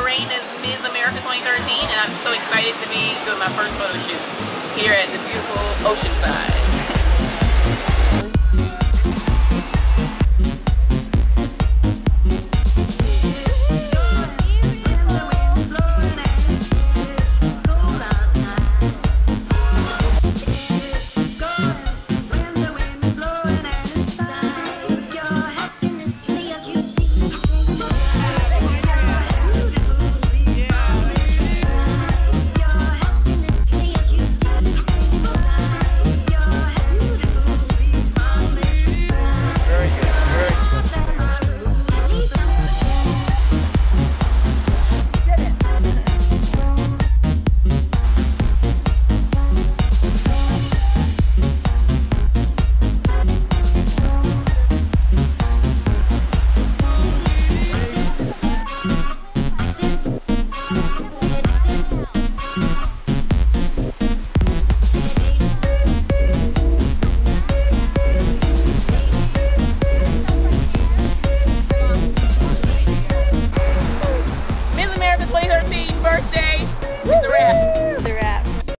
reign as Ms. America 2013, and I'm so excited to be doing my first photo shoot here at the beautiful Oceanside.